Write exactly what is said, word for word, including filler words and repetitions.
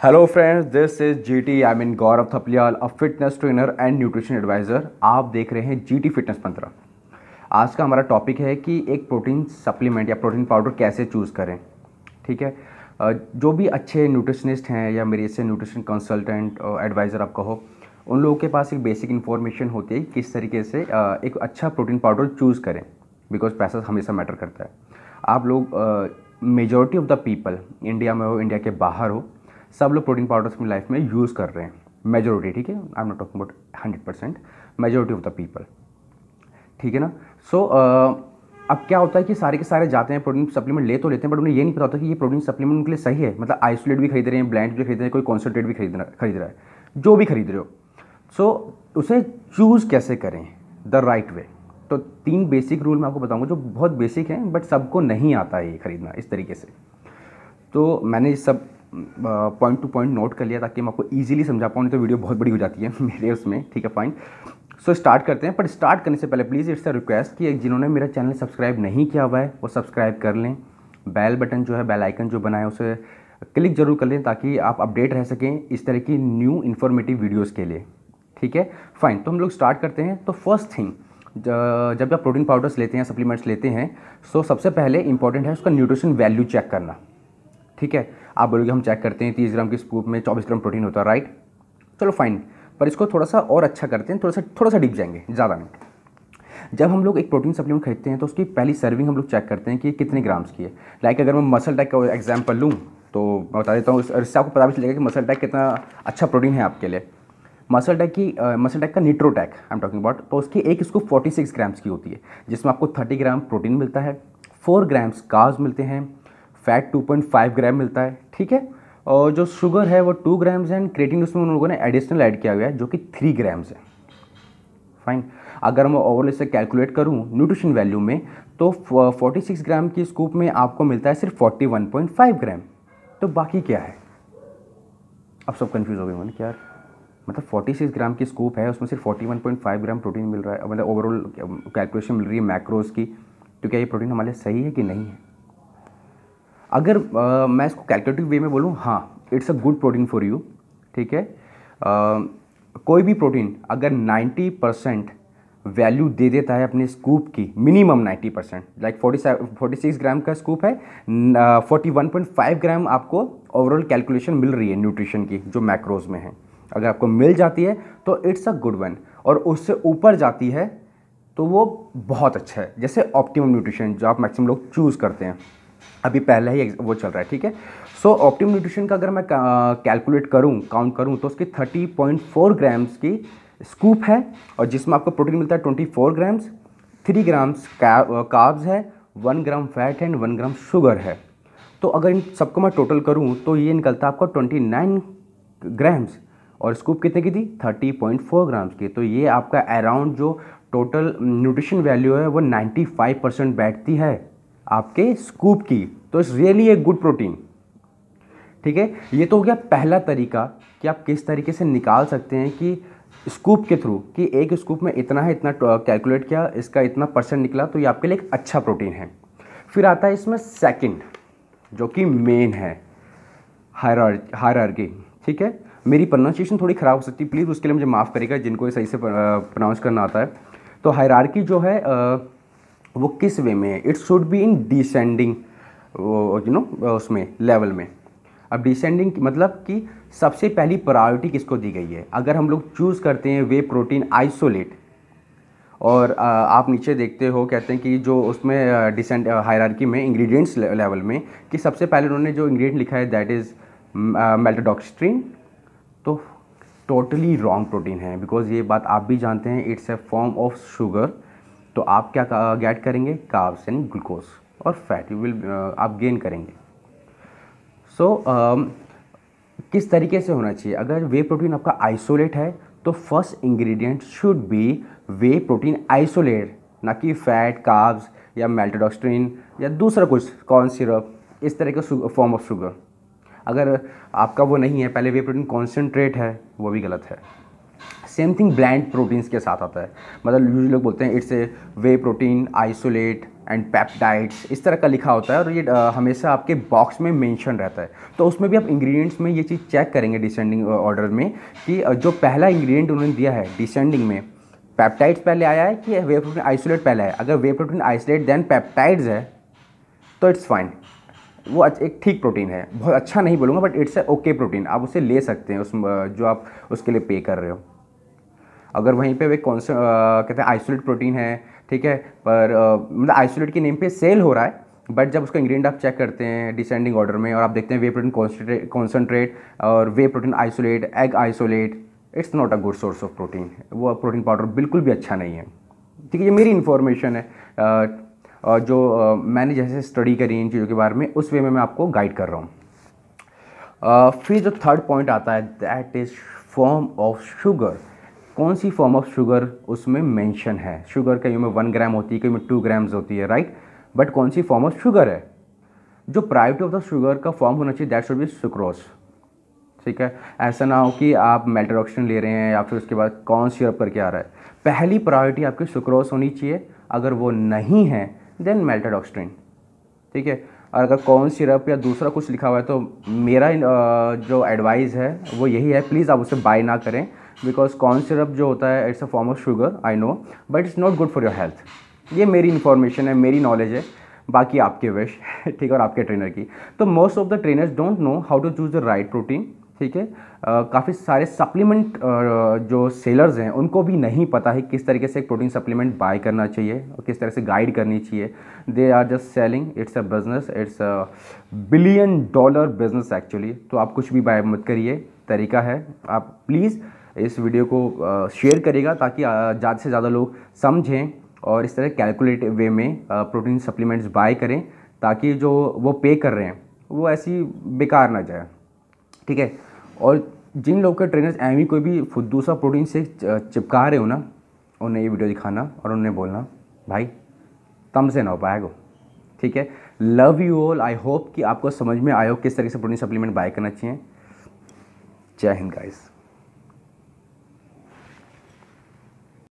Hello friends, this is GT. I mean Gaurav Thapliyal, a fitness trainer and nutrition adviser. आप देख रहे हैं GT fitness मंत्रा। आज का हमारा टॉपिक है कि एक प्रोटीन सप्लीमेंट या प्रोटीन पाउडर कैसे चूज़ करें। ठीक है, अ, जो भी अच्छे न्यूट्रिशनिस्ट हैं या मेरे से न्यूट्रिशन कंसल्टेंट एडवाइज़र आप कहो, उन लोगों के पास एक बेसिक इन्फॉर्मेशन होती है किस तरीके से अ, एक अच्छा प्रोटीन पाउडर चूज़ करें, बिकॉज पैसा हमेशा मैटर करता है। आप लोग majority of the people, India में हो इंडिया के बाहर हो, सब लोग प्रोटीन पाउडर्स अपनी लाइफ में यूज़ कर रहे हैं। मेजॉरिटी, ठीक है, I am not talking about hundred percent, majority of the people. ठीक है ना। सो so, uh, अब क्या होता है कि सारे के सारे जाते हैं प्रोटीन सप्लीमेंट ले तो लेते हैं, बट उन्हें ये नहीं पता होता कि ये प्रोटीन सप्लीमेंट उनके लिए सही है। मतलब आइसोलेट भी खरीद रहे हैं, ब्लेंड भी खरीद रहे हैं, कोई कॉन्सेंट्रेट भी खरीद खरीद रहा है, जो भी खरीद रहे हो। सो so, उसे चूज़ कैसे करें द राइट वे। तो तीन बेसिक रूल मैं आपको बताऊंगा जो बहुत बेसिक हैं, बट सबको नहीं आता है ये खरीदना इस तरीके से। तो मैंने सब पॉइंट टू पॉइंट नोट कर लिया ताकि मैं आपको इजीली समझा पाऊँ, नहीं तो वीडियो बहुत बड़ी हो जाती है मेरे उसमें। ठीक है, फाइन। सो स्टार्ट करते हैं, पर स्टार्ट करने से पहले प्लीज़ इट्स अ रिक्वेस्ट कि जिन्होंने मेरा चैनल सब्सक्राइब नहीं किया हुआ है वो सब्सक्राइब कर लें। बेल बटन जो है, बेल आइकन जो बना है उसे क्लिक जरूर कर लें ताकि आप अपडेट रह सकें इस तरह की न्यू इन्फॉर्मेटिव वीडियोज़ के लिए। ठीक है, फाइन। तो हम लोग स्टार्ट करते हैं। तो फर्स्ट थिंग, जब आप प्रोटीन पाउडर्स लेते हैं, सप्लीमेंट्स लेते हैं, सो सबसे पहले इंपॉर्टेंट है उसका न्यूट्रिशन वैल्यू चेक करना। ठीक है, आप बोलोगे हम चेक करते हैं तीस ग्राम की स्कूप में चौबीस ग्राम प्रोटीन होता है, राइट। चलो फाइन, पर इसको थोड़ा सा और अच्छा करते हैं, थोड़ा सा थोड़ा सा डीप जाएंगे, ज़्यादा नहीं। जब हम लोग एक प्रोटीन सप्लीमेंट खरीदते हैं तो उसकी पहली सर्विंग हम लोग चेक करते हैं कि कितने ग्राम्स की है। लाइक अगर मैं मसल टैक का एग्जाम्पल लूँ तो मैं बता देता हूँ, इससे आपको पता भी चलेगा कि मसल टैक कितना अच्छा प्रोटीन है आपके लिए। मसल टैक की मसल टैक का nitro tech I am talking about, तो उसकी एक स्कूप छियालीस ग्राम्स की होती है, जिसमें आपको तीस ग्राम प्रोटीन मिलता है, फोर ग्राम्स कार्ब्स मिलते हैं, fat two point five gram मिलता है। ठीक है, और जो शुगर है वो टू ग्राम्स है, एंड क्रिएटिन उसमें उन लोगों ने एडिशनल ऐड किया हुआ है जो कि थ्री ग्राम्स है। फाइन। अगर मैं ओवरऑल इसे कैलकुलेट करूं न्यूट्रिशन वैल्यू में तो छियालीस ग्राम की स्कूप में आपको मिलता है सिर्फ इकतालीस पॉइंट फाइव ग्राम। तो बाकी क्या है? अब सब कंफ्यूज हो गए मैंने, क्या मतलब छियालीस ग्राम की स्कूप है, उसमें सिर्फ इकतालीस पॉइंट फाइव ग्राम प्रोटीन मिल रहा है, मतलब ओवरऑल कैलकुलेशन मिल रही है मैक्रोज की। तो क्या ये प्रोटीन हमारे लिए सही है कि नहीं है? अगर uh, मैं इसको कैलकुलेटिव वे में बोलूँ, हाँ, it's a good protein for you. ठीक है, uh, कोई भी प्रोटीन अगर नब्बे परसेंट वैल्यू दे देता है अपने स्कूप की, मिनिमम नब्बे परसेंट, लाइक छियालीस ग्राम का स्कूप है, इकतालीस पॉइंट फाइव ग्राम आपको ओवरऑल कैलकुलेशन मिल रही है न्यूट्रिशन की जो मैक्रोज में है। अगर आपको मिल जाती है तो इट्स अ गुड वन, और उससे ऊपर जाती है तो वो बहुत अच्छा है। जैसे ऑप्टिमम न्यूट्रिशन जो आप मैक्सिमम लोग चूज़ करते हैं, अभी पहले ही वो चल रहा है। ठीक है, सो ऑप्टिमम न्यूट्रिशन का अगर मैं कैलकुलेट करूं, काउंट करूं, तो उसकी तीस पॉइंट फोर ग्राम्स की स्कूप है, और जिसमें आपको प्रोटीन मिलता है चौबीस ग्राम्स, थ्री ग्राम्स कार्ब्स है, one gram fat and one gram sugar है। तो अगर इन सबको मैं टोटल करूं तो ये निकलता है आपको उनतीस ग्राम्स, और स्कूप कितने की थी? तीस पॉइंट फोर ग्राम्स की। तो ये आपका अराउंड जो टोटल न्यूट्रिशन वैल्यू है वो पचानवे परसेंट बैठती है आपके स्कूप की। तो it's really a good protein. ठीक है, ये तो हो गया पहला तरीका कि आप किस तरीके से निकाल सकते हैं कि स्कूप के थ्रू, कि एक स्कूप में इतना है, इतना कैलकुलेट किया, इसका इतना परसेंट निकला, तो ये आपके लिए एक अच्छा प्रोटीन है। फिर आता है इसमें सेकंड, जो कि मेन है, हायरार्की। ठीक है, मेरी प्रोनाउंसिएशन थोड़ी ख़राब हो सकती है, प्लीज़ उसके लिए मुझे माफ़ करेगा जिनको ये सही से प्रोनाउंस करना आता है। तो हायरार्की जो है वो किस वे में है? It should be in descending, you know, उसमें लेवल में। अब डिसेंडिंग मतलब कि सबसे पहली प्रायोरिटी किसको दी गई है। अगर हम लोग चूज़ करते हैं वे प्रोटीन आइसोलेट, और आ, आप नीचे देखते हो, कहते हैं कि जो उसमें डिसेंड हायरार्की में इंग्रेडिएंट्स लेवल में, कि सबसे पहले उन्होंने जो इंग्रेडिएंट लिखा है दैट इज़ मेल्टोडॉक्स्ट्रिन, तो टोटली रॉन्ग प्रोटीन है, बिकॉज ये बात आप भी जानते हैं, it's a form of sugar. तो आप क्या गेट करेंगे? कार्ब्स यानी ग्लूकोज और फैट, यू विल आप गेन करेंगे। सो so, uh, किस तरीके से होना चाहिए? अगर वे प्रोटीन आपका आइसोलेट है तो first ingredient should be whey protein isolate, ना कि फैट, कार्ब्स या मेल्टोडॉक्स्ट्रिन या दूसरा कुछ कॉर्न सिरप, इस तरह का फॉर्म ऑफ शुगर। अगर आपका वो नहीं है, पहले वे प्रोटीन कॉन्सेंट्रेट है, वो भी गलत है। सेम थिंग ब्लैंड प्रोटीन्स के साथ आता है, मतलब यूजुअली लोग बोलते हैं it's a whey protein isolate and peptides, इस तरह का लिखा होता है और ये आ, हमेशा आपके बॉक्स में मेंशन रहता है। तो उसमें भी आप इंग्रेडिएंट्स में ये चीज़ चेक करेंगे डिसेंडिंग ऑर्डर में कि जो पहला इंग्रेडिएंट उन्होंने दिया है डिसेंडिंग में, पेप्टाइड्स पहले आया है कि वे प्रोटीन आइसोलेट पहले है। अगर whey protein isolate then peptides है तो इट्स फाइन, वो एक ठीक प्रोटीन है, बहुत अच्छा नहीं बोलूँगा but it's a okay protein, आप उसे ले सकते हैं उस जो आप उसके लिए पे कर रहे हो। अगर वहीं पे वे कौन सा कहते हैं आइसोलेट प्रोटीन है, ठीक है, पर मतलब आइसोलेट के नेम पे सेल हो रहा है, बट जब उसका इंग्रेडिएंट आप चेक करते हैं डिसेंडिंग ऑर्डर में और आप देखते हैं वे प्रोटीन कॉन्सेंट्रेट और whey protein isolate, egg isolate, it's not a good source of protein, वो प्रोटीन पाउडर बिल्कुल भी अच्छा नहीं है। ठीक है, ये मेरी इन्फॉर्मेशन है, आ, आ, जो आ, मैंने जैसे स्टडी करी इन चीज़ों के बारे में उस वे में मैं आपको गाइड कर रहा हूँ। फिर जो थर्ड पॉइंट आता है that is form of sugar. कौन सी फॉर्म ऑफ शुगर उसमें मेंशन है? शुगर कहीं में वन ग्राम होती है, कहीं में टू ग्राम्स होती है, राइट, बट कौन सी फॉर्म ऑफ शुगर है? जो प्रायोरिटी ऑफ द शुगर का फॉर्म होना चाहिए दैट शुड बी सुक्रोज। ठीक है, ऐसा ना हो कि आप मेल्टेड ऑक्सीजन ले रहे हैं या फिर उसके बाद कॉर्न सिरप करके आ रहा है। पहली प्रायोरिटी आपकी सुक्रोज होनी चाहिए, अगर वो नहीं है देन मेल्टेड ऑक्सीजन। ठीक है, और अगर कॉर्न सिरप या दूसरा कुछ लिखा हुआ है तो मेरा जो एडवाइस है वो यही है, प्लीज़ आप उसे बाय ना करें, बिकॉज कॉर्न सिरप जो होता है it's a form of sugar, I know, but it's not good for your health. ये मेरी इन्फॉर्मेशन है, मेरी नॉलेज है, बाकी आपके विश ठीक है और आपके ट्रेनर की। तो most of the trainers don't know how to choose the right protein. ठीक है, काफ़ी सारे सप्लीमेंट जो सेलर्स हैं उनको भी नहीं पता है किस तरीके से एक प्रोटीन सप्लीमेंट बाय करना चाहिए और किस तरह से गाइड करनी चाहिए। They are just selling, it's a business, it's a billion dollar business actually. तो आप कुछ भी बाय मत करिए, तरीका है, आप प्लीज़ इस वीडियो को शेयर करिएगा ताकि ज़्यादा से ज़्यादा लोग समझें और इस तरह कैलकुलेट वे में प्रोटीन सप्लीमेंट्स बाय करें, ताकि जो वो पे कर रहे हैं वो ऐसी बेकार ना जाए। ठीक है, और जिन लोग के ट्रेनर्स एवं कोई भी फुद्दू सा प्रोटीन से चिपका रहे हो ना, उन्हें ये वीडियो दिखाना और उन्हें बोलना भाई तम से ना हो पाएगा। ठीक है, love you all, I hope कि आपको समझ में आया हो किस तरह से प्रोटीन सप्लीमेंट बाय करना चाहिए। जय हिंद गाइस।